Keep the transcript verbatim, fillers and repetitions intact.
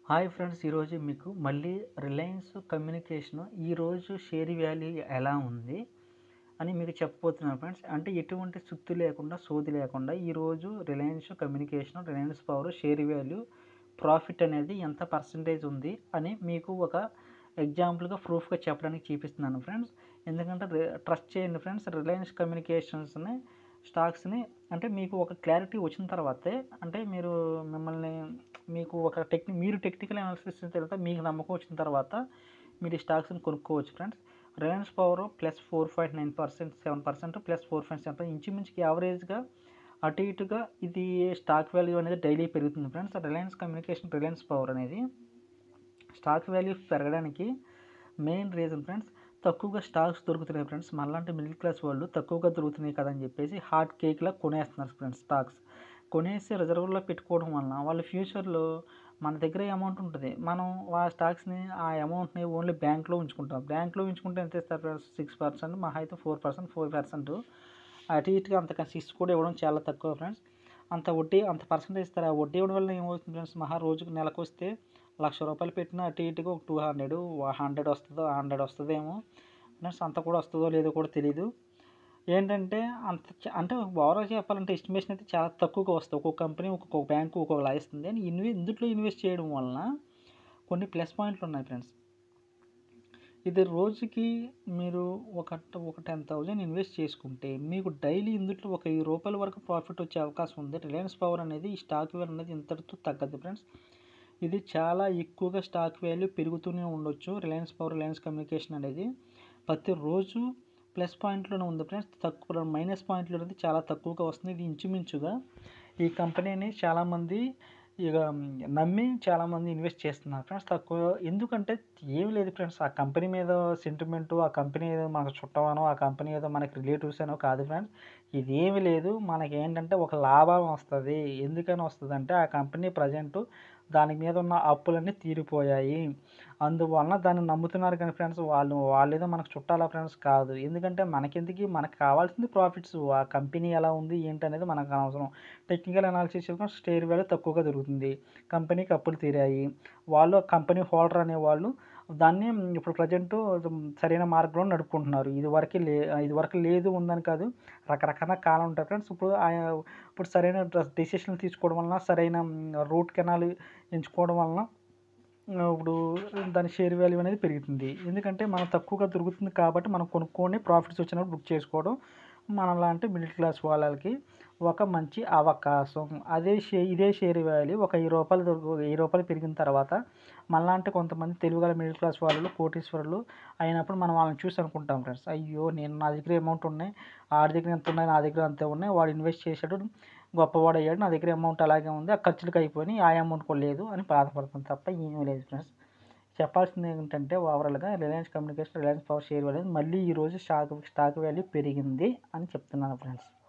Hi friends! ఈరోజు మీకు మళ్ళీ రిలయన్స్ కమ్యూనికేషన్ ఈరోజు షేర్ వాల్యూ ఎలా ఉంది అని మీకు చెప్పబోతున్నాను ఫ్రెండ్స్. అంటే ఎటువంటి సుత్తి లేకుండా, సోది లేకుండా ఈరోజు Reliance communication, Reliance power share value, profit అనేది ఎంత పర్సెంటేజ్ ఉంది అని మీకు ఒక ఎగ్జాంపుల్‌గా, ప్రూఫ్‌గా చెప్పడానికి చూపిస్తున్నాను ఫ్రెండ్స్. ఎందుకంటే రి ట్రస్ట్ చేయండి ఫ్రెండ్స్. రిలయన్స్ కమ్యూనికేషన్స్‌ని స్టాక్స్‌ని అంటే మీకు ఒక క్లారిటీ వచ్చిన తర్వాతే, అంటే మీరు మిమ్మల్ని మీకు ఒక టెక్ని మీరు టెక్నికల్ అనాలిసిస్ చేసిన తర్వాత మీకు నమ్మకం వచ్చిన తర్వాత మీరు ఈ స్టాక్స్‌ని కొనుక్కోవచ్చు friends. Reliance power plus four point nine percent seven percent plus four point seven ఇంచుమించుకి యావరేజ్‌గా అటు ఇటుగా ఇది స్టాక్ వాల్యూ అనేది డైలీ పెరుగుతుంది friends. Reliance communication, Reliance power అనేది స్టాక్ వాల్యూ పెరగడానికి మెయిన్ రీజన్ ఫ్రెండ్స్, తక్కువగా స్టాక్స్ దొరుకుతున్నాయి ఫ్రెండ్స్. మనలాంటి మిడిల్ క్లాస్ వాళ్ళు తక్కువగా దొరుకుతున్నాయి కదా అని చెప్పేసి హాట్ కేక్‌లా కొనేస్తున్నారు ఫ్రెండ్స్ స్టాక్స్. కొనేసి రిజర్వ్‌లో పెట్టుకోవడం వలన వాళ్ళు ఫ్యూచర్‌లో మన దగ్గర అమౌంట్ ఉంటుంది. మనం ఆ స్టాక్స్‌ని ఆ అమౌంట్‌ని ఓన్లీ బ్యాంక్‌లో ఉంచుకుంటాం. బ్యాంక్‌లో ఉంచుకుంటే ఎంత ఇస్తారు ఫ్రెండ్స్? సిక్స్ పర్సెంట్ మహా అయితే ఫోర్ పర్సెంట్ ఫోర్ పర్సెంట్ అటు ఇటుగా అంతకన్నా సిక్స్ కూడా ఇవ్వడం చాలా తక్కువ ఫ్రెండ్స్. అంత వడ్డీ అంత పర్సెంటేజ్ ఇస్తారు. ఆ వడ్డీ ఇవ్వడం వల్ల ఏమవుతుంది ఫ్రెండ్స్? మహా రోజుకి నెలకొస్తే లక్ష రూపాయలు పెట్టినా అటు ఇటుగా ఒక టూ హండ్రెడ్ హండ్రెడ్ వస్తుందో హండ్రెడ్ వస్తుందేమో ఫ్రెండ్స్. అంత కూడా వస్తుందో లేదో కూడా తెలీదు. ఏంటంటే అంత చ అంటే ఓవరాల్‌గా చెప్పాలంటే ఎస్టిమేషన్ అయితే చాలా తక్కువగా వస్తాయి. ఒక్కొక్క కంపెనీ ఒక్కొక్క బ్యాంకు ఒక్కొక్కలా ఇస్తుంది. ఇన్వె ఇందుట్లో ఇన్వెస్ట్ చేయడం వలన కొన్ని ప్లస్ పాయింట్లు ఉన్నాయి ఫ్రెండ్స్. ఇది రోజుకి మీరు ఒక ఒక టెన్ థౌసండ్ ఇన్వెస్ట్ చేసుకుంటే మీకు డైలీ ఇందుట్లో ఒక వెయ్యి రూపాయల వరకు ప్రాఫిట్ వచ్చే అవకాశం ఉంది. రిలయన్స్ పవర్ అనేది ఈ స్టాక్ వాల్యూ అనేది ఇంతటితో తగ్గదు ఫ్రెండ్స్. ఇది చాలా ఎక్కువగా స్టాక్ వాల్యూ పెరుగుతూనే ఉండొచ్చు. రిలయన్స్ పవర్, రిలయన్స్ కమ్యూనికేషన్ అనేది ప్రతిరోజు ప్లస్ పాయింట్లోనే ఉంది ఫ్రెండ్స్. తక్కువ మైనస్ పాయింట్లు అనేది చాలా తక్కువగా వస్తుంది. ఇది ఇంచుమించుగా ఈ కంపెనీని చాలామంది ఇక నమ్మి చాలామంది ఇన్వెస్ట్ చేస్తున్నారు ఫ్రెండ్స్. తక్కువ ఎందుకంటే ఏమి లేదు ఫ్రెండ్స్, ఆ కంపెనీ మీద సెంటిమెంటు, ఆ కంపెనీ ఏదో మనకు చుట్టమనో, ఆ కంపెనీ ఏదో మనకి రిలేటివ్స్ అనో కాదు ఫ్రెండ్స్. ఇది ఏమి లేదు, మనకి ఏంటంటే ఒక లాభం వస్తుంది. ఎందుకని వస్తుందంటే ఆ కంపెనీ ప్రజెంటు దాని మీద ఉన్న అప్పులన్నీ తీరిపోయాయి. అందువలన దాన్ని నమ్ముతున్నారు కానీ ఫ్రెండ్స్, వాళ్ళు వాళ్ళేదో మనకు చుట్టాలా ఫ్రెండ్స్? కాదు. ఎందుకంటే మనకెందుకు, మనకు కావాల్సింది ప్రాఫిట్స్. ఆ కంపెనీ ఎలా ఉంది ఏంటనేది మనకు అనవసరం. టెక్నికల్ అనాలిసిస్ చేసుకుంటే షేర్ వాల్యూ తక్కువగా దొరుకుతుంది. కంపెనీకి అప్పులు తీరాయి. వాళ్ళు కంపెనీ హోల్డర్ అనేవాళ్ళు దాన్ని ఇప్పుడు ప్రజెంటు సరైన మార్గంలో నడుపుకుంటున్నారు. ఇదివరకు లే ఇదివరకు లేదు ఉందని కాదు, రకరకాల కాలం ఉంటాయి ఫ్రెండ్స్. ఇప్పుడు ఆయ ఇప్పుడు సరైన డెసిషన్లు తీసుకోవడం వలన, సరైన రూట్ కెనాల్ ఎంచుకోవడం వలన ఇప్పుడు దాని షేర్ వాల్యూ అనేది పెరుగుతుంది. ఎందుకంటే మనం తక్కువగా దొరుకుతుంది కాబట్టి మనం కొనుక్కొని ప్రాఫిట్స్ వచ్చినప్పుడు బుక్ చేసుకోవడం మనలాంటి మిడిల్ క్లాస్ వాళ్ళకి ఒక మంచి అవకాశం. అదే షే ఇదే షేర్ వాల్యూ ఒక రూ. వెయ్యి దొరుకు రూ. వెయ్యి పెరిగిన తర్వాత మనలాంటి కొంతమంది తెలివిగల మిడిల్ క్లాస్ వాళ్ళు, కోటీశ్వరులు అయినప్పుడు మనం వాళ్ళని చూసి అనుకుంటాం ఫ్రెండ్స్, అయ్యో నేను నా దగ్గర అమౌంట్ ఉన్నాయి, ఆడి దగ్గర ఎంత ఉన్నాయి, నా దగ్గర అంతే ఉన్నాయి, వాడు ఇన్వెస్ట్ చేశాడు గొప్పవాడు అయ్యాడు, నా దగ్గర అమౌంట్ అలాగే ఉంది, ఆ ఖర్చులకు అయిపోయినాయి, ఆ అమౌంట్ కూడా లేదు అని బాధపడతాం తప్ప ఏమీ లేదు ఫ్రెండ్స్. చెప్పాల్సింది ఏంటంటే ఓవరాల్‌గా Reliance communication, Reliance power share value మళ్ళీ ఈరోజు స్టాక్ స్టాక్ వాల్యూ పెరిగింది అని చెప్తున్నాను ఫ్రెండ్స్.